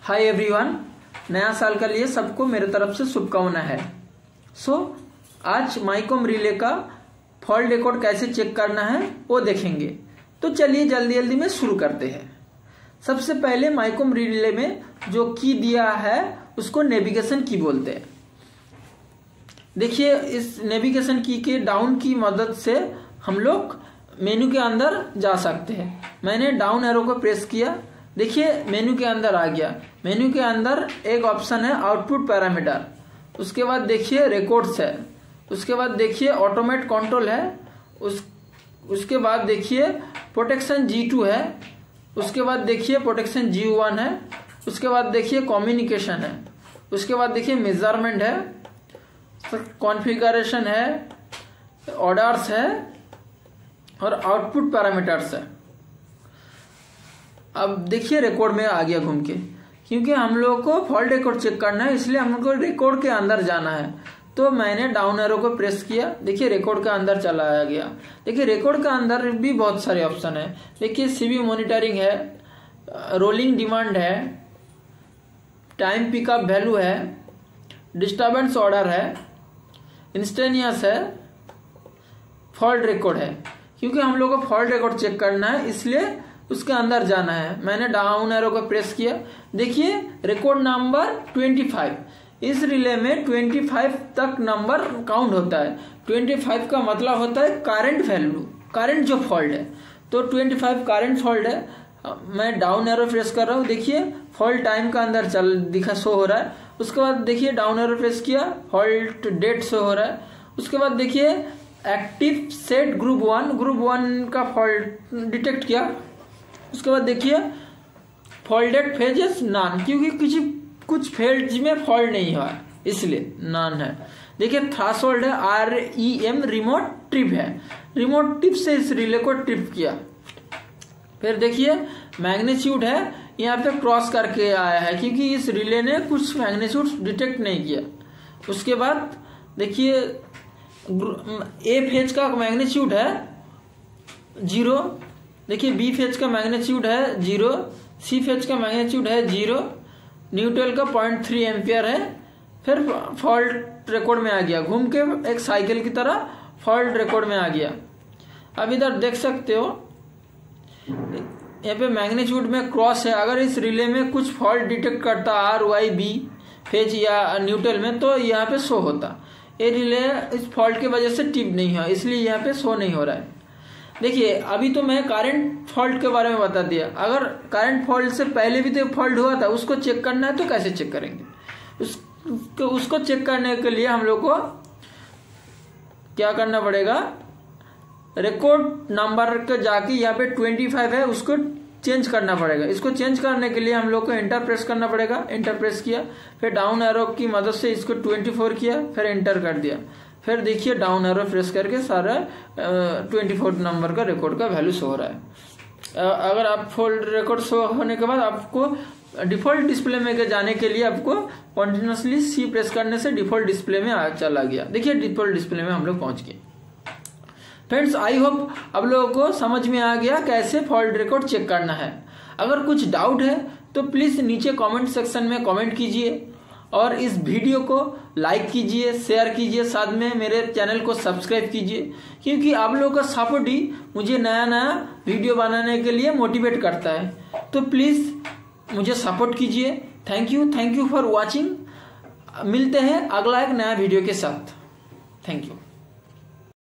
Hi everyone, नया साल के लिए सबको मेरे तरफ से शुभकामना है। आज माइकॉम रिले का फॉल्ट रिकॉर्ड कैसे चेक करना है वो देखेंगे। तो चलिए जल्दी जल्दी में शुरू करते हैं। सबसे पहले माइकॉम रिले में जो की दिया है उसको नेविगेशन की बोलते हैं। देखिए, इस नेविगेशन की के डाउन की मदद से हम लोग मेनू के अंदर जा सकते हैं। मैंने डाउन एरो को प्रेस किया, देखिए मेनू के अंदर आ गया। मेनू के अंदर एक ऑप्शन है आउटपुट पैरामीटर, उसके बाद देखिए रिकॉर्ड्स है, उसके बाद देखिए ऑटोमेट कंट्रोल है, उसके बाद देखिए प्रोटेक्शन G2 है, उसके बाद देखिए प्रोटेक्शन G1 है, उसके बाद देखिए कम्युनिकेशन है, उसके बाद देखिए मेजरमेंट है, कॉन्फ़िगरेशन है, ऑर्डर्स है और आउटपुट पैरामीटर्स है। अब देखिए रिकॉर्ड में आ गया घूम के, क्योंकि हम लोग को फॉल्ट रिकॉर्ड चेक करना है इसलिए हम लोग को रिकॉर्ड के अंदर जाना है। तो मैंने डाउन एरो को प्रेस किया, देखिए रिकॉर्ड के अंदर चला गया। देखिए रिकॉर्ड के अंदर भी बहुत सारे ऑप्शन है। देखिए सीवी मॉनिटरिंग है, रोलिंग डिमांड है, टाइम पिकअप वैल्यू है, डिस्टर्बेंस ऑर्डर है, इंस्टेंटेनियस है, फॉल्ट रिकॉर्ड है। क्योंकि हम लोग को फॉल्ट रिकॉर्ड चेक करना है इसलिए उसके अंदर जाना है। मैंने डाउन एरो को प्रेस किया, देखिए रिकॉर्ड नंबर 25। इस रिले में 25 तक नंबर काउंट होता है। 25 का मतलब होता है करंट वैल्यू, करंट जो फॉल्ट है। तो 25 करंट फॉल्ट है। मैं डाउन एरो प्रेस कर रहा हूँ, देखिए फॉल्ट टाइम का अंदर दिखा शो हो रहा है। उसके बाद देखिए डाउन एरो प्रेस किया, फॉल्ट डेट शो हो रहा है। उसके बाद देखिए एक्टिव सेट ग्रुप 1 का फॉल्ट डिटेक्ट किया। उसके बाद देखिए फॉल्टेड फेजेस नॉन, क्योंकि कुछ फेज में फॉल्ट नहीं हुआ इसलिए नॉन है। देखिए थ्रेशोल्ड है, REM रिमोट ट्रिप है, रिमोट टिप से इस रिले को ट्रिप किया। फिर देखिए मैग्नीट्यूड है, यहाँ पे क्रॉस करके आया है क्योंकि इस रिले ने कुछ मैग्नीट्यूड डिटेक्ट नहीं किया। उसके बाद देखिए A फेज का मैग्नीट्यूड है 0, देखिए B फेज का मैग्नीट्यूड है 0, C फेज का मैग्नीट्यूड है 0, न्यूट्रल का 0.3 एम्पियर है। फिर फॉल्ट रिकॉर्ड में आ गया, घूम के एक साइकिल की तरह फॉल्ट रिकॉर्ड में आ गया। अब इधर देख सकते हो यहाँ पे मैग्नीट्यूड में क्रॉस है। अगर इस रिले में कुछ फॉल्ट डिटेक्ट करता RYB फेज या न्यूट्रल में तो यहाँ पे शो होता। ये रिले इस फॉल्ट की वजह से टिप नहीं हुआ इसलिए यहाँ पे शो नहीं हो रहा है। देखिए अभी तो मैं करंट फॉल्ट के बारे में बता दिया। अगर करंट फॉल्ट से पहले भी तो फॉल्ट हुआ था, उसको चेक करना है तो कैसे चेक करेंगे? उसको चेक करने के लिए हम लोग को क्या करना पड़ेगा, रिकॉर्ड नंबर के जाके यहाँ पे 25 है उसको चेंज करना पड़ेगा। इसको चेंज करने के लिए हम लोग को एंटर प्रेस करना पड़ेगा। एंटर प्रेस किया, फिर डाउन एरो की मदद से इसको 24 किया, फिर एंटर कर दिया। फिर देखिए डाउन एरो प्रेस करके सारा 24 नंबर का रिकॉर्ड का वैल्यू शो हो रहा है। अगर आप फॉल्ट रिकॉर्ड शो होने के बाद आपको डिफॉल्ट डिस्प्ले में जाने के लिए आपको कंटिन्यूसली C प्रेस करने से डिफॉल्ट डिस्प्ले में चला गया। देखिए डिफॉल्ट डिस्प्ले में हम लोग पहुंच गए। फ्रेंड्स, आई होप आप लोगों को समझ में आ गया कैसे फॉल्ट रिकॉर्ड चेक करना है। अगर कुछ डाउट है तो प्लीज नीचे कमेंट सेक्शन में कमेंट कीजिए और इस वीडियो को लाइक कीजिए, शेयर कीजिए, साथ में मेरे चैनल को सब्सक्राइब कीजिए, क्योंकि आप लोगों का सपोर्ट ही मुझे नया वीडियो बनाने के लिए मोटिवेट करता है। तो प्लीज मुझे सपोर्ट कीजिए। Thank you for watching. मिलते हैं अगला एक नया वीडियो के साथ। Thank you.